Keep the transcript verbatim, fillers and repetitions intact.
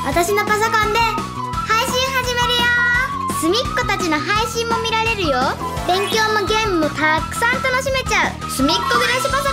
私のパソコンで配信始めるよ。すみっこたちの配信も見られるよ。勉強もゲームもたくさん楽しめちゃうすみっこ暮らしパソコン。